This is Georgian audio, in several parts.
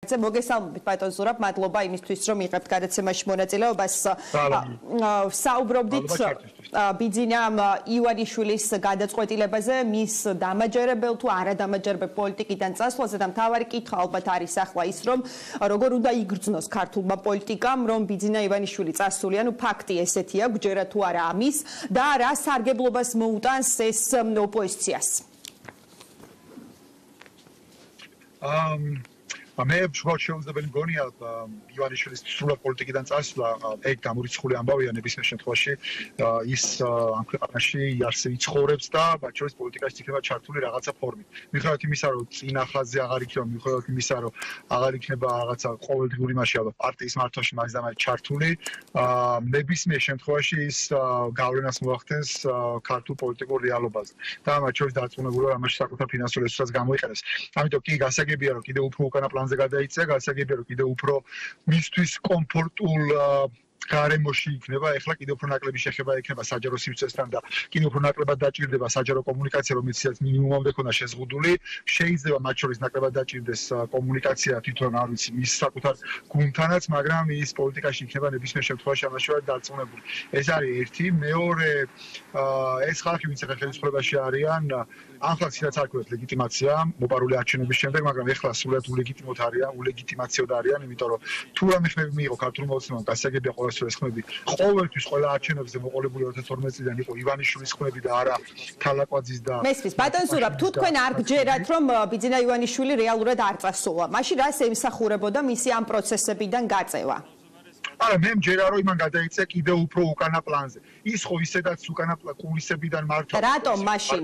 მოგესალმებით ბატონ ზურაბ, მადლობა იმისთვის, რომ იღებთ გადაცემაში მონაწილეობას. საუბრობდით ბიძინამ ივანიშვილის გადაწყვეტილებაზე, მის დამაჯერებელ თუ არადამაჯერებელ პოლიტიკიდან წასვლაზე და მთავარი კითხვა ალბათ არის ახლა ის, რომ როგორ უნდა იგრძნოს ქართულმა პოლიტიკამ, რომ ბიძინა ივანიშვილი წასული, ანუ ფაქტი ესეთი აქვს, ჯერა თუ არა ამის და რა სარგებლობას მოუტანს ეს ოპოზიციას. მე შუა შეუძლებელი მგონია ივანიშვილის სრულად პოლიტიკიდან წასვლა ეგ გამორიცხული ამბავია ნებისმიერ შემთხვევაში ის ამ ქვეყანაში იცხოვრებს და მათ შორის პოლიტიკაში იქნება ჩართული რაღაცა ფორმით. მიუხედავად იმისა, რომ წინახაზზე აღარ იქნება, მიუხედავად იმისა, რომ აღარ იქნება რაღაცა ყოველდღიური მასში ალბათ პარტიის მართვაში მაგის და მაგის ჩართული, ნებისმიერ შემთხვევაში ის გავლენას მოახდენს ქართულ პოლიტიკურ რეალობაზე. და მათ შორის დარწმუნებულია, რომ ამაში საკუთარ ფინანსურ რესურსებს გამოიყენებს. ამიტომ კი გასაგებია, რომ კიდევ უფრო უკანა პლანზე გადაიქცა, გასაგებია, რომ კიდევ უფრო მისთვის კომფორტულ გარემოში იქნება, ეხლა კიდევ უფრო ნაკლები შეხება იქნება საჯარო სივრცესთან და კიდევ უფრო ნაკლებად დაჭირდება საჯარო კომუნიკაცია, რომელიც მინიმუმამდე ქონდა შეზღუდული. შეიძლება მათ შორის ნაკლებად დაჭირდეს კომუნიკაცია თვითონ არ ვიცი მის საკუთარ გუნდთანაც, მაგრამ ის პოლიტიკაში იქნება ნებისმიერ შემთხვევაში ამაში ვარ დარწმუნებული. ეს არის ერთი, მეორე ეს ხალხი, ვინც ახლა ხელისუფლებაში არიან, ახლა ცირაც არ ქვევით ლეგიტიმაცია მოპარული არჩევნების შემდეგ, მაგრამ ეხლა სულად ულეგიტიმოთ არიან, ულეგიტიმაციოდ არიან, იმიტომ რომ თუ რამე ხმები მიიღო ქართულ მოცემამ, გასაგებია ეს ხმები ყოველთვის ყველა არჩევნებზე მოყოლებული 2012 წლიდან იყო ივანიშვილის ხმები და არა თალაკვაძის და მესმის ბატონ ზურაბ, თუ თქვენ არ გჯერათ, რომ ბიძინა ივანიშვილი რეალურად არ წასულა, მაშინ რას ემსახურებოდა მისი ამ პროცესებიდან გაწევა? არა, მე მჯერა რომ იმან გადაიქცა კიდევ უფრო უკანა პლანზე. ის ხო ისედაც უკანა კულისებიდან მართავს. რატომ მაშინ?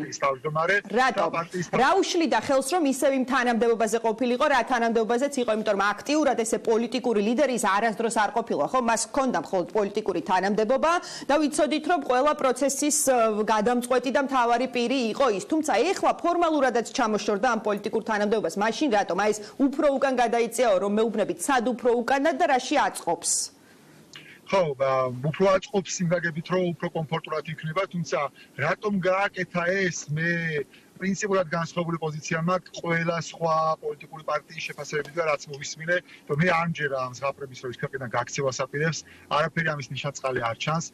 რატომ? რა უშლიდა ხელს, რომ ისევ იმ თანამდებობაზე ყოფილიყო, რა თანამდებობაზეც იყო, იმიტომ რომ აქტიურად ესე პოლიტიკური ლიდერი ის არასდროს არ ყოფილა, ხო? მას ჰქონდა მხოლოდ პოლიტიკური თანამდებობა და ვიცოდით, რომ ყველა პროცესის გადამწყვეტი და მთავარი პირი იყო ის. თუმცა ეხლა ფორმალურადაც ჩამოშორდა ამ პოლიტიკურ თანამდებობას. მაშინ რატომ? აი ეს უფრო უკან გადაიწეო, რომ მეუბნებით სად უფრო უკანად და რაში აწყობს? ხო, უფრო აწყობს იმ გაგებით, რომ უფრო კომფორტულად იქნება, თუმცა რატომ გააკეთა ეს, მე პრინციპულად განსხვავებული პოზიცია მაქვს ყველა სხვა პოლიტიკური პარტიის შეფასებებიდან, რაც მოვისმინე, რომ მე არ მჯერა ამ ზღაპრების რო ის ქვეყნიდან გაქცევას აპირებს, არაფერი ამის ნიშანწყალი არ ჩანს,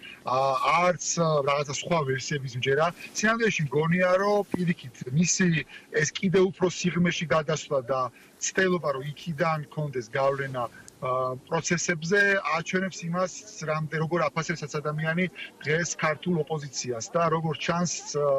არც რაღაცა სხვა ვერსიების მჯერა. სინამდვილეში მგონია, რომ პირიქით მისი ეს კიდევ უფრო სიღრმეში გადასვლა და ცდელობა, რომ იქიდან კონდეს გავლენა პროცესებზე აჩვენებს იმას, როგორ აფასებს ადამიანი დღეს ქართულ ოპოზიციას და როგორ ჩანს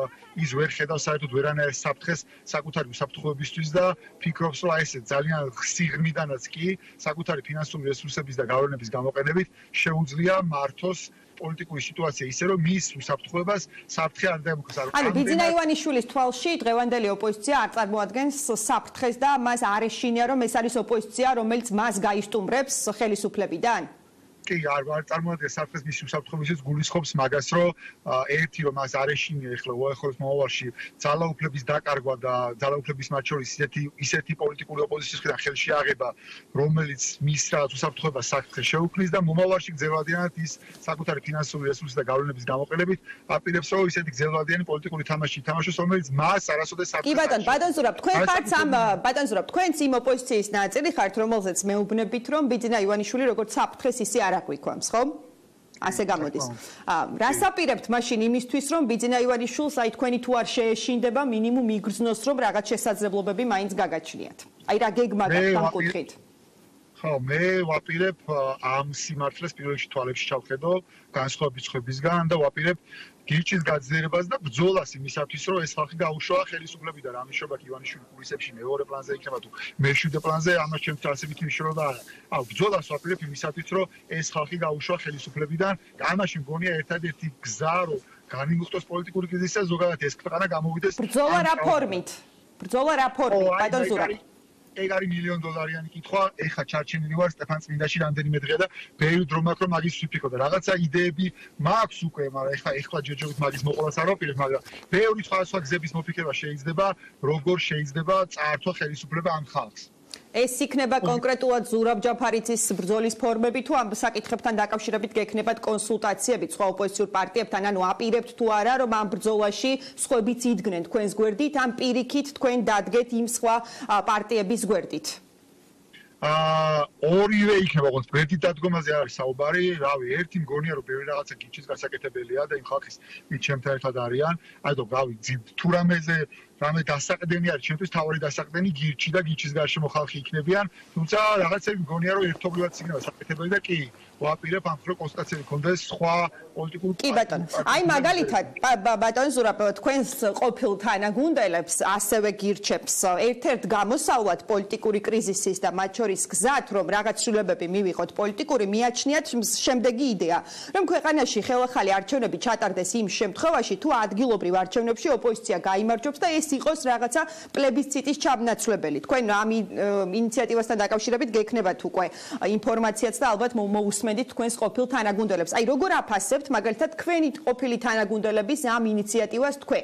ის ვერ ხედავს საერთოდ ვერანაირ საფრთხეს საკუთარი უსაფრთხოებისთვის და ფიქრობს, რომ აი ესე ძალიან სიღრმიდანაც კი საკუთარი ფინანსური რესურსების და გავლენების გამოყენებით შეუძლია მართოს პოლიტიკური სიტუაცია ისე, რომ მის უსაფრთხოებას საფრთხე არ დაემუქროს. ანუ ბიძინა ივანიშვილის თვალში დღევანდელი ოპოზიცია არ წარმოადგენს საფრთხეს და მას არ ეშინია, რომ ეს არის ოპოზიცია, რომელიც მას გაისტუმრებს ხელისუფლებიდან? კი, არ წარმოადგენს საფრთხეს მის უსაფრთხოებისთვის, გულისხმობს მაგას, რომ ერთი რომ მას არ ეშინია ეხლა უახლოეს მომავალში ძალაუფლების დაკარგვა და ძალაუფლების მათ შორის ისეთი პოლიტიკური ოპოზიციის მხრიდან ხელში აღება, რომელიც მის რაღაც უსაფრთხოებას საფრთხეს შეუქმნის და მომავალში გრძელვადიანად ის საკუთარი ფინანსური რესურსის და გავლენების გამოყენებით აპირებს, რომ ისეთი გრძელვადიანი პოლიტიკური თამაში ითამაშოს, რომელიც მას არასოდეს საფრთხეს. კი ბატონ ზურაბ, თქვენ ხართ ამ ბატონ ზურაბ, თქვენც იმ ოპოზიციის ნაწილი ხართ, რომელზეც მეუბნებით, რომ ბიძინა ივანიშვილი როგორც საფრთხეს ისე არ აგვიქვამს, ხო? ასე გამოდის. რას აპირებთ მაშინ იმისთვის, რომ ბიძინა ივანიშვილს აი თქვენი თუ არ შეეშინდება, მინიმუმ იგრძნოს, რომ რაღაც შესაძლებლობები მაინც გაგაჩნიათ. აი რა გეგმა გაქვთ ამ კუთხით? ხო, მე ვაპირებ ამ სიმართლეს პირველ რიგში თვალებში ჩავხედო განსხვავების ხვებისგან და ვაპირებ გირჩის გაძლიერებას და ბრძოლას იმისათვის, რომ ეს ხალხი გაუშვა ხელისუფლებიდან. ამის შობა ივანიშვილი კულისებში მეორე პლანზე იქნება თუ მერშვიდე პლანზე, ამას ჩემთვის არსებითი მნიშვნელობა არ აქვს. ბრძოლას ვაპირებ იმისათვის, რომ ეს ხალხი გაუშვა ხელისუფლებიდან. ამაში მგონია ერთადერთი გზა, რომ განიმუხტოს პოლიტიკური კრიზისი და ზოგადად ეს ქვეყანა გამოვიდეს. ბრძოლა რა ფორმით? ბატონ ზურაბ. ეგ არის $1,000,000-იანი კითხვა. ეხლა ჩარჩენილი ვარ სტეფან წმინდაში რამდენიმე დღე და ბევრი დრო მაქვს, რომ მაგის ვიფიქრო და რაღაცა იდეები მაქვს უკვე, მაგრამ ეხლა ჯერჯერობით მაგის მოყოლას არ ვაპირებ, მაგრამ ბევრი სხვადასხვა გზების მოფიქრება შეიძლება, როგორ შეიძლება წაართვა ხელისუფლება ამ ხალხს. ეს იქნება კონკრეტულად ზურაბ ჯაფარიძის ბრძოლის ფორმები თუ ამ საკითხებთან დაკავშირებით გექნებათ კონსულტაციები სხვა ოპოზიციურ პარტიებთან, ანუ აპირებთ თუ არა, რომ ამ ბრძოლაში სხვებიც იდგნენ თქვენს გვერდით, ან პირიქით თქვენ დადგეთ იმ სხვა პარტიების გვერდით? ორივე იქნება, როგორც ბედით დადგომაზე არის საუბარი, რავი, ერთი მგონია რომ ბევრი რაღაცა გიჩის გასაკეთებელია და იმ ხალხის ვინც ჩემთან ერთად არიან, რავი, თუ რამე დასაყდენი არის, ჩემთვის თავი დასაყდენი გირჩი და გიჩის გარშემო ხალხი იქნებიან, თუმცა რაღაცები მგონია რომ ერთობლივად იქნება საკეთებელი და კი ვაპირებ ამ რო კონსტატაციები კონდეს სხვა პოლიტიკურ კი ბატონო. აი მაგალითად ბატონო ზურაბ თქვენს ყოფილ თანაგუნდელებს ასევე გირჩებს ერთ-ერთ გამოსავლად პოლიტიკური კრიზისის და მათ შორის გზად რომ რაღაც ცვლილებები მივიღოთ პოლიტიკური მიაჩნიათ შემდეგი იდეა რომ ქვეყანაში ხელახალი არჩევნები ჩატარდეს იმ შემთხვევაში თუ ადგილობრივ არჩევნებში ოპოზიცია გაიმარჯვებს და ეს იყოს რაღაცა პლებისციტის ჩამნაცვლებელი. თქვენ ამ ინიციატივასთან დაკავშირებით გექნებათ უკვე ინფორმაციაც და ალბათ მოусმენთ თქვენს ყოფილ თანაგუნდელებს. აი როგორ აფასებთ მაგალითად თქვენი ყოფილი თანაგუნდელების ამ ინიციატივას თქვენ?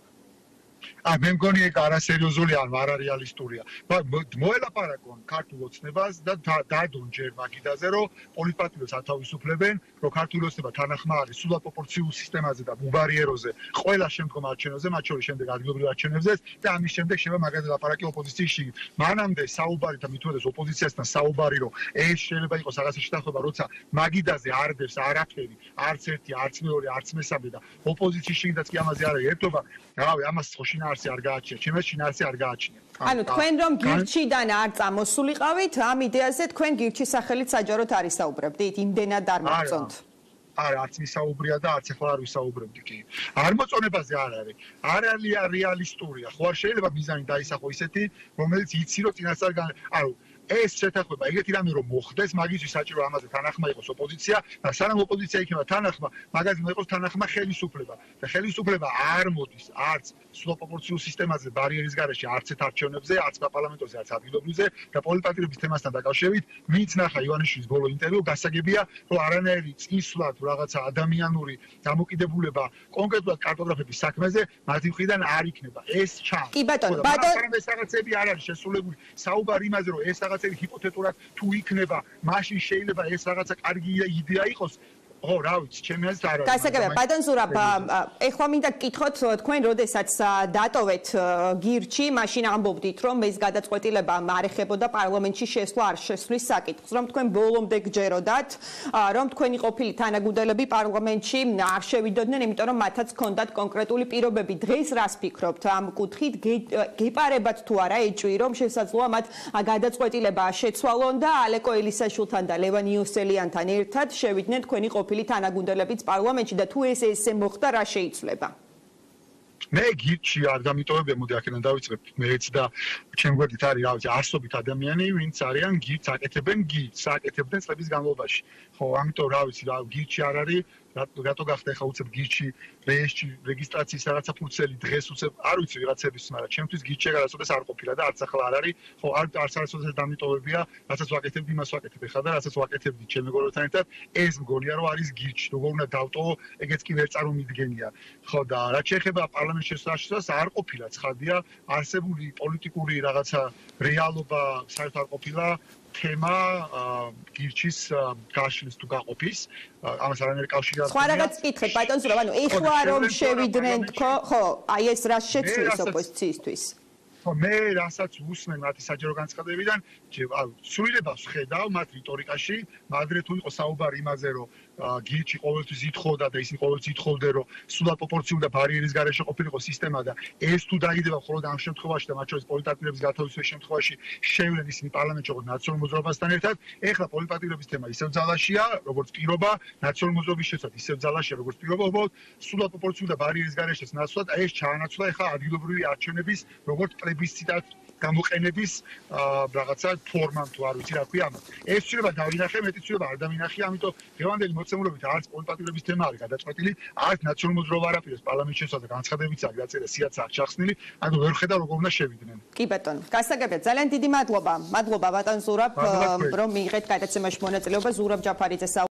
მე მგონი ეგ არასერიოზული ან არარეალისტურია. მოელაპარაკონ ქართულ ოცნებას და დადონ ჯერ მაგიდაზე, რომ პოლიტპარტიებს ათავისუფლებენ, რომ ქართული ოცნება თანახმა არის სულად პროპორციულ სისტემაზე და უბარიეროზე, ყველა შემდგომ არჩევნებზე, მათ შორის შემდეგ ადგილობრივ არჩევნებზე და ამის შემდეგ შევა მაგაზე ლაპარაკი ოპოზიციის შიგნით. მანამდე საუბარი და მithumedes ოპოზიციასთან საუბარი, რომ ეს შეიძლება იყოს რაღაცა შეთანხმება, როცა მაგიდაზე არ დევს არაფერი, არც ერთი, არც მეორე, არც მესამე და ოპოზიციის შიგნითაც კი ამაზე არ არის ერთობა, რავი, ამას შინაარსი არ გააჩნია, ჩემს შინაარსი არ გააჩნია. ანუ თქვენ რომ გირჩიდან არ წამოსულიყავით, ამ იდეაზე თქვენ გირჩის სახელით საჯაროდ არ ისაუბრებდით, იმდენად არ მოგწონთ. არა, არც ისაუბრია და არც ახლა არ ვისაუბრებდი კი. არ მოწონებაზე არ არის. არ არის რეალისტურია. ხო არ შეიძლება მიზანი დაისახო ისეთი, რომელიც იცი რომ წინასწარ ანუ ეს შეთანხმება ეგეთი რამე რომ მოხდეს, მაგისთვის საჭირო ამაზე თანახმა იყოს ოპოზიცია და სანამ ოპოზიცია იქნება თანახმა, მაგაზე იყოს თანახმა ხელისუფლება. და ხელისუფლება არ მოდის არც სულ პროპორციულ სისტემაზე ბარიერის გარეშე, არც ერთ არჩევნებზე, არც პარლამენტოზე, არც ადგილობრივზე და პოლიტპარტიების თემასთან დაკავშირებით, ვინც ნახა ივანიშვილის ბოლო ინტერვიუ, გასაგებია, რომ არანაირი წინსვლა თუ რაღაცა ადამიანური დამოკიდებულება კონკრეტულად კარტოგრაფების საქმეზე მათი მხრიდან არ იქნება. ეს ჩანს. კი ბატონო, ეს რაღაცები არ არის შესრულებული. საუბარი იმაზე, რომ ეს რაღაცები ჰიპოთეტურად თუ იქნება, მაშინ შეიძლება ეს რაღაცა კარგი იდეა იყოს. ო, რა ვიცი, ჩემი აზრით არ არის. გასაგებია, ბატონ ზურაბ, ეხლა მინდა გკითხოთ, თქვენ როდესაც დატოვეთ გირჩი, მაშინ ამბობდით, რომ ეს გადაწყვეტილება არ ეხებოდა პარლამენტში შესვლა არ შესვლის საკითხს, რომ თქვენ ბოლომდე გჯეროდათ, რომ თქვენი ყოფილი თანაგუნდელები პარლამენტში არ შევიდოდნენ, იმიტომ რომ მათაც ჰქონდათ კონკრეტული პირობები. დღეს რას ფიქრობთ ამ კუთხით? გეპარებათ თუ არა ეჭვი, რომ შესაძლოა მათ გადაწყვეტილება შეცვალონ და ალეკო ელისაშვილთან და ლევან იოსელიანთან ერთად შევიდნენ თქვენი ყოფილი თანაგუნდელებიც პარლამენტში და თუ ესე მოხდა, რა შეიცვლება? მე გირჩი არ დამიტოვებია, მოდი აქედან დავიწყებ. მეც და ჩემ გვერდით არის, რა ვიცი, არსობით ადამიანი, ვინც არიან გირჩს აკეთებენ, გირჩს აკეთებდნენ წლების განმავლობაში. ხო, ამიტომ რა ვიცი, გირჩი არ არის, რატო გახდა ხა უცებ გირჩი რეგისტრაციის რაღაცა ფურცელი დღეს უცებ არ ვიცი ვიღაცების, მაგრამ ჩემთვის გირჩი რაღაცას არ ყოფილა და არც ახლა არ არის. ხო, არც არასოდეს დამიტოვებია, რასაც ვაკეთებდი, იმას ვაკეთებ ხა და რასაც ვაკეთებდი ჩემ მეგობრებთან ერთად, ეს მგონია რომ არის გირჩი. როგორ უნდა დავტოვო, ეგეც კი ვერ წარმომიდგენია. ხო, და რაც შეეხება პარლამენტში შესვლას, არ ყოფილა ცხადია, არსებული პოლიტიკური რაღაცა რეალობა საერთოდ არ ყოფილა. თემა გირჩის გაშლის თუ გაყოფის ამას არანაირი კავშირი არ აქვს. სხვა რაღაც კითხეთ ბატონ ზურაბ, ანუ ეხლა რომ შევიდნენ თქო, ხო, აი ეს რა შეცვლის ოპოზიციისთვის? ხო, მე რასაც უსმენ მათი საჯარო განცხადებებიდან, სრულებას ხედავ მათ რიტორიკაში, მაგრამ თუ იყო საუბარი იმაზე, რომ გირჩი ყოველთვის ითხოვდა და ისინი ყოველთვის ითხოვდნენ, რომ სულად პროპორციულ და ბარიერის გარეშე ყოფილიყო სისტემა და ეს თუ დაიდება მხოლოდ ამ შემთხვევაში და მათ შორის პოლიტპარტიების გათავისუფლების შემთხვევაში შევლენ ისინი პარლამენტში როგორც ნაციონალურ მოძრაობასთან ერთად, ეხლა პოლიტპარტიების თემა ისევ ძალაშია, როგორც პირობა, ნაციონალური მოძრაობის შესაძლოა ისევ ძალაშია, როგორც პირობა, უბრალოდ სულად პროპორციულ და ბარიერის გარეშე ნაცვლად ეს ჩაანაცვლა ეხლა ადგილობრივი არჩევნების როგორც პლებისციტად გამოყენების რაღაცა ფორმა თუ არ ვიცი რა ქვია ამას. ეს შეიძლება დავინახე, მეტი შეიძლება არ დავინახე, ამიტომ ღევანდელი მოცემულობით არც პოლიტპარტიების თემა არის გადაწყვეტილი, არც ნაციონალური მოძრაობა არ აპირებს პარლამენტში შესვლა და განცხადებიც აქვს დაწერა, სიაც აქვს ჩახსნილი, ანუ ვერ ხედავ როგორ უნდა შევიდნენ. კი ბატონო, გასაგებია, ძალიან დიდი მადლობა. მადლობა ბატონ ზურაბ, რომ მიიღეთ გადაცემაში მონაწილეობა. ზურაბ ჯაფარიძე